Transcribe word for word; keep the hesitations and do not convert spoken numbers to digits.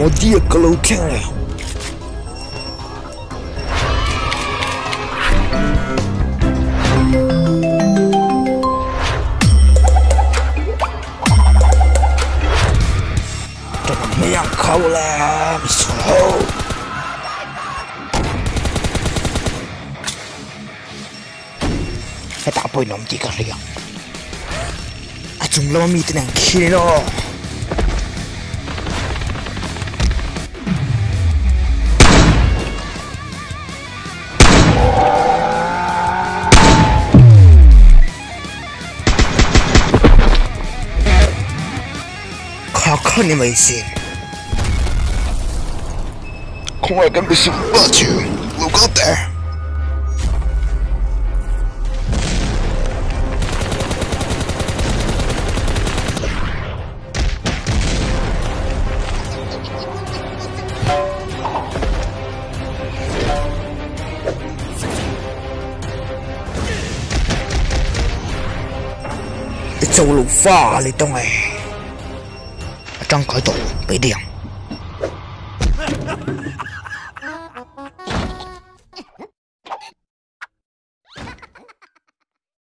冇啲個老聽了。這個沒人扣了，你錯。Saya tak apa nak mentikan dia. Acung lama mi tenang kiri lo. Kau kau ni masih. Kau akan bisa baju. Look out there. Châu lục pha lấy tông này trong cõi tổ bị điện